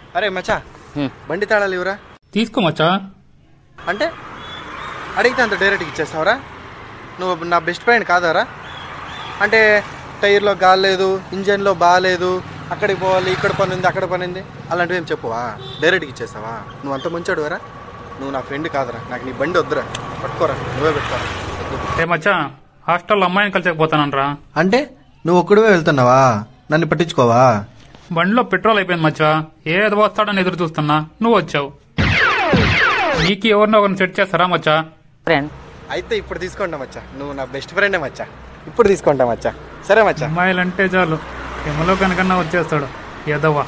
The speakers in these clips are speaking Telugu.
అరే మచ్చా బండి తాళాలు ఇవ్వరా. తీసుకో మచ్చా. అంటే అడిగితే అంత డైరెక్ట్గా ఇచ్చేస్తావరా? నువ్వు నా బెస్ట్ ఫ్రెండ్ కాదారా? అంటే టైర్లో గాలేదు, ఇంజన్లో బాగాలేదు, అక్కడికి పోవాలి, ఇక్కడ పని ఉంది, అక్కడ పని ఉంది, అలాంటివి ఏం చెప్పువా? డైరెక్ట్గా ఇచ్చేస్తావా? నువ్వు అంత మంచోడు వరా? నువ్వు నా ఫ్రెండ్ కాదరా. నాకు నీ బండి వద్దురా, పట్టుకోరా, నువ్వే పెట్టుకోరా. ఏ మచ్చా, హాస్టల్లో అమ్మాయిని కలిసకపోతానంట్రా. అంటే నువ్వు ఒక్కడివే వెళ్తున్నావా? నన్ను పట్టించుకోవా? బండిలో పెట్రోల్ అయిపోయింది మచ్చా. ఏది వస్తాడని ఎదురు చూస్తున్నా, నువ్వు వచ్చావు. నీకు ఎవరినో ఒకరిని సెట్ చేస్తారా మచ్చా? అయితే ఇప్పుడు తీసుకుంటా మచ్చా. నువ్వు నా బెస్ట్ ఫ్రెండే మచ్చా. ఇప్పుడు తీసుకుంటా మచ్చా. సరే మచ్చా. అమ్మాయిలంటే చాలు ఎమలో కనుకన్నా వచ్చేస్తాడు ఎదవా.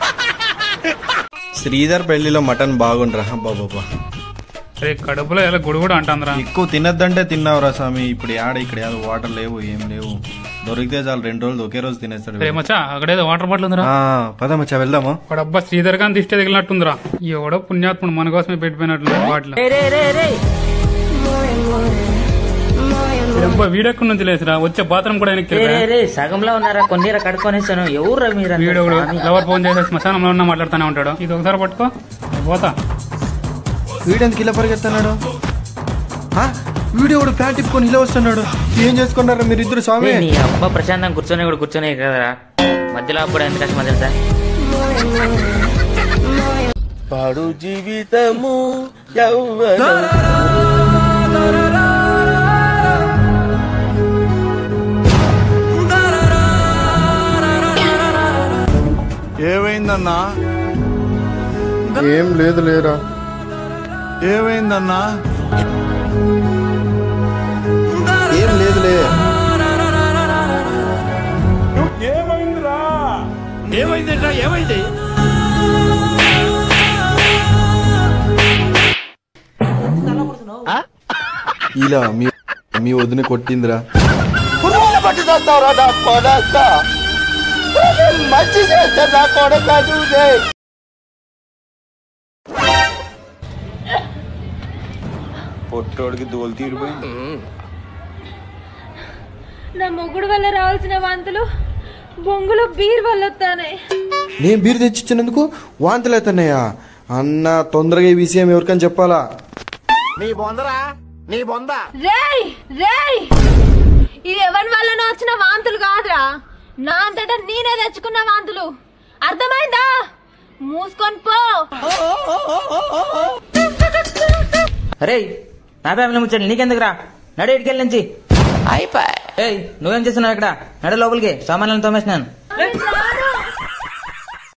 శ్రీధర్ పెళ్లిలో మటన్ బాగుండ్రా. బాబా రే కడుపులో ఎలా గుడుగుడు అంటాందిరా. ఎక్కువ తినద్దంటే తిన్నావురా స్వామి. ఇప్పుడు ఇక్కడ వాటర్ లేవు, ఏం లేవు. దొరికితే చాలు 2 రోజులు ఒకే రోజు తినేస్తాడు. రే మచ్చా, అక్కడేదో వాటర్ బాటిల్ ఉందిరా. పద మచ్చా వెళ్దాము. వాడు అబ్బా శ్రీధర్ గాని దిష్టి తగిలినట్టుందిరా. ఎవడో పుణ్యాత్ముడు మన కోసమే పెట్టిపోయినట్లు బాటిల్. వీడెక్కడి నుంచి లేదురా, వచ్చే బాత్రూమ్ కూడా సగంలో ఉన్నారా, కొన్నిరా కడుక్కొనేసాను. ఎవరు మీరు? వీడు ఎవరు ఫోన్ చేసే శ్మశానంలో ఉన్నా మాట్లాడుతూనే ఉంటాడు. ఇది ఒకసారి పట్టుకో, పోతా. వీడెందుకు ఇలా పరిగెత్తున్నాడు? వీడియో కూడా ప్యాంట్ ఇప్పుకొని ఇలా వస్తున్నాడు. ఏం చేసుకున్నారా మీరు ఇద్దరు స్వామి? నీ అబ్బా ప్రశాంతం కూర్చొని కూడా కూర్చొని కదరా, మధ్యలో అప్పుడు ఎంత కష్టం తెలుసా? పాడు జీవితము ఏమైందన్నా? ఏం లేదు లేరా. ఏమైందన్నా? ఏం లేదులే. ఏమైందిరా? ఏమైందిరా? ఏమైంది? ఇలా మీ వదిన కొట్టిందిరా. పట్టి చేస్తావురా నా కొడక, మంచి చేస్తా నా కొడక. చూసే పొట్టోడికి దోలు తీరిపోయింది. నా మొగుడు వల్ల రావాల్సిన వాంతులు బొంగులు బీర్ వల్ల వస్తానే. నేను బీర్ తెచ్చిచ్చినందుకు వాంతులు అవుతున్నాయా? అన్న తొందరగా ఈ విషయం ఎవరికని చెప్పాలా? నీ బొందరా, నీ బొంద. రేయ్ రేయ్, ఇది ఎవరి వల్లనో వచ్చిన వాంతులు కాదురా, నా అంతటా నేనే తెచ్చుకున్న వాంతులు. అర్థమైందా? మూసుకొని పో. అరే నా ఫ్యామిలీ ముచ్చండి నీకెందుకురా? నడు ఇటుకెళ్ళి నుంచి. నువ్వేం చేస్తున్నావు ఇక్కడ? నడు లోపలికి, సామాన్లను తోమేసినాను.